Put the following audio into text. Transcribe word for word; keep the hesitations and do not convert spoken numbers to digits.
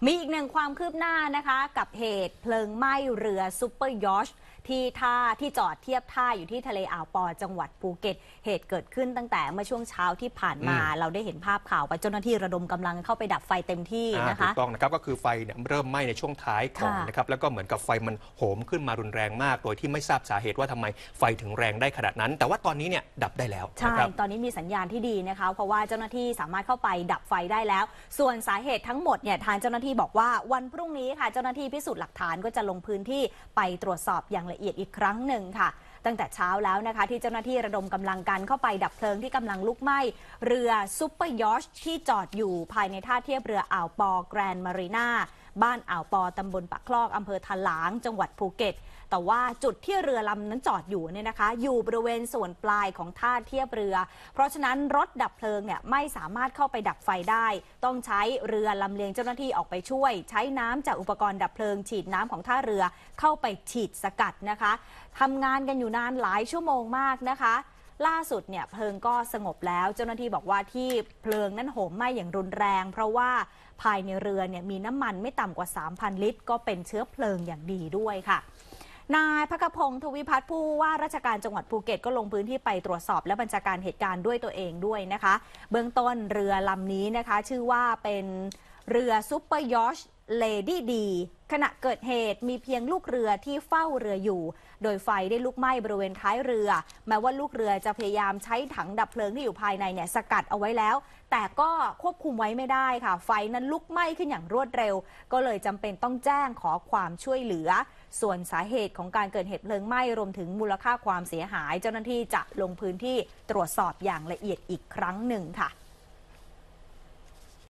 มีอีกหนึ่งความคืบหน้านะคะกับเหตุเพลิงไหม้เรือซุปเปอร์ยอชท์ที่ท่าที่จอดเทียบท่าอยู่ที่ทะเลอ่าวปอจังหวัดภูเก็ตเหตุเกิดขึ้นตั้งแต่เมื่อช่วงเช้าที่ผ่านมาเราได้เห็นภาพข่าวไปเจ้าหน้าที่ระดมกำลังเข้าไปดับไฟเต็มที่นะคะถูกต้องนะครับก็คือไฟเนี่ยเริ่มไหม้ในช่วงท้ายก่อนนะครับแล้วก็เหมือนกับไฟมันโหมขึ้นมารุนแรงมากโดยที่ไม่ทราบสาเหตุว่าทำไมไฟถึงแรงได้ขนาดนั้น แต่ว่าตอนนี้เนี่ยดับได้แล้วใช่ตอนนี้มีสัญญาณที่ดีนะคะเพราะว่าเจ้าหน้าที่สามารถเข้าไปดับไฟได้แล้วส่วนสาเหตุทั้งหมดเนี่ยทางเจ้าหน้าที่บอกว่าวันพรุ่งนี้ค่ะเจ้าหน้าที่พิสูจน์หลักฐานก็จะลงพื้นที่ไปตรวจสอบอย่างละเอียดอีกครั้งหนึ่งค่ะตั้งแต่เช้าแล้วนะคะที่เจ้าหน้าที่ระดมกำลังกันเข้าไปดับเพลิงที่กำลังลุกไหม้เรือซุปเปอร์ยอชท์ที่จอดอยู่ภายในท่าเทียบเรืออ่าวปอแกรนด์มารีนาบ้านอ่าวปอตำบลปากคลอกอำเภอถลางจังหวัดภูเก็ตแต่ว่าจุดที่เรือลำนั้นจอดอยู่เนี่ยนะคะอยู่บริเวณส่วนปลายของท่าเทียบเรือเพราะฉะนั้นรถดับเพลิงเนี่ยไม่สามารถเข้าไปดับไฟได้ต้องใช้เรือลำเลียงเจ้าหน้าที่ออกไปช่วยใช้น้ำจากอุปกรณ์ดับเพลิงฉีดน้ำของท่าเรือเข้าไปฉีดสกัดนะคะทำงานกันอยู่นานหลายชั่วโมงมากนะคะล่าสุดเนี่ยเพลิงก็สงบแล้วเจ้าหน้าที่บอกว่าที่เพลิงนั้นโหมไหม้อย่างรุนแรงเพราะว่าภายในเรือเนี่ยมีน้ำมันไม่ต่ำกว่า สามพัน ลิตรก็เป็นเชื้อเพลิงอย่างดีด้วยค่ะนายภคพงศ์ทวิพัฒน์ผู้ว่าราชการจังหวัดภูเก็ตก็ลงพื้นที่ไปตรวจสอบและบัญชาการเหตุการณ์ด้วยตัวเองด้วยนะคะเบื้องต้นเรือลำนี้นะคะชื่อว่าเป็นเรือซุปเปอร์ยอชท์เลดี้ดีขณะเกิดเหตุมีเพียงลูกเรือที่เฝ้าเรืออยู่โดยไฟได้ลุกไหม้บริเวณท้ายเรือแม้ว่าลูกเรือจะพยายามใช้ถังดับเพลิงที่อยู่ภายในเนี่ยสกัดเอาไว้แล้วแต่ก็ควบคุมไว้ไม่ได้ค่ะไฟนั้นลุกไหม้ขึ้นอย่างรวดเร็วก็เลยจำเป็นต้องแจ้งขอความช่วยเหลือส่วนสาเหตุของการเกิดเหตุเพลิงไหม้รวมถึงมูลค่าความเสียหายเจ้าหน้าที่จะลงพื้นที่ตรวจสอบอย่างละเอียดอีกครั้งหนึ่งค่ะ